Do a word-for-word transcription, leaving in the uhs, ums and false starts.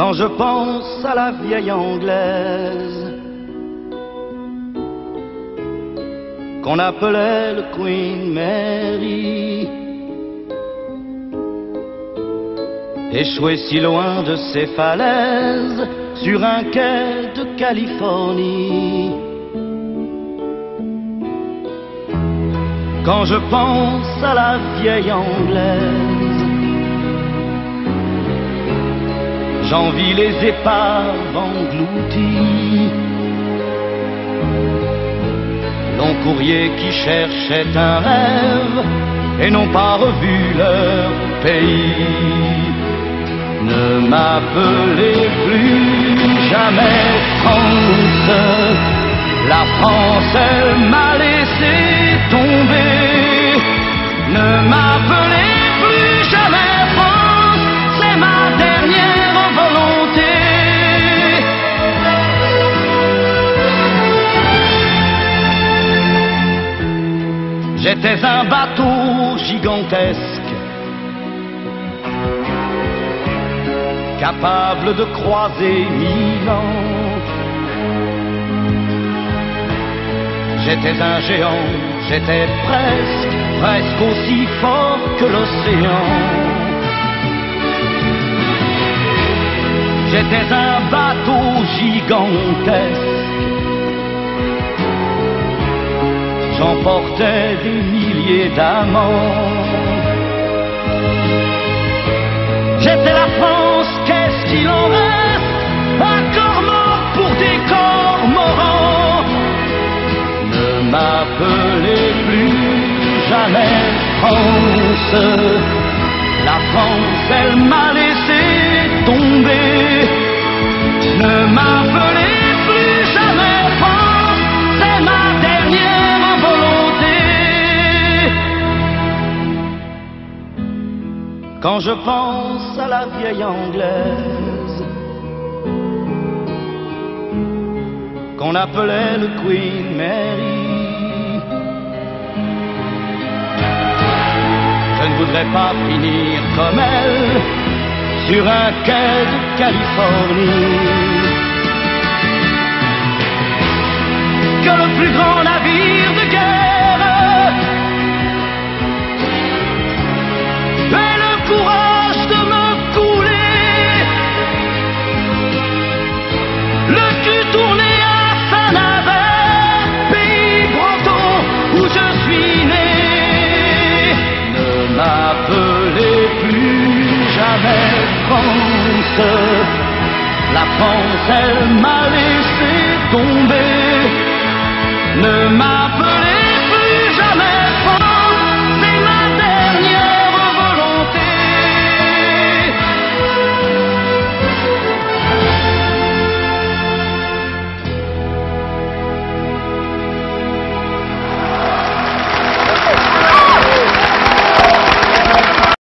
Quand je pense à la vieille anglaise qu'on appelait le Queen Mary, échouée si loin de ses falaises sur un quai de Californie. Quand je pense à la vieille anglaise, j'envie les épaves englouties, long courrier qui cherchait un rêve et n'ont pas revu leur pays. Ne m'appelez plus jamais France, la France elle m'a laissé tomber. Ne m'appelez plus jamais France, c'est ma dernière volonté. J'étais un bateau gigantesque, capable de croiser mille ans. J'étais un géant, j'étais presque, presque aussi fort que l'océan. J'étais un bateau gigantesque, j'emportais des milliers d'amants. J'étais la France, qu'est-ce qu'il en reste? Un corps mort pour des cormorans. Ne m'appelez plus jamais France, la France elle m'a laissé tomber. Ne m'appelez plus jamais France, c'est ma dernière volonté. Quand je pense à la vieille anglaise qu'on appelait le Queen Mary, je ne voudrais pas finir comme elle sur un quai de Californie. Que le plus grand navire de guerre ait le courage de me couler, le cul tourné à Saint-Nazaire, pays breton où je suis né. Ne m'appelez plus jamais France, la France elle m'a laissé tomber. Ne m'appelez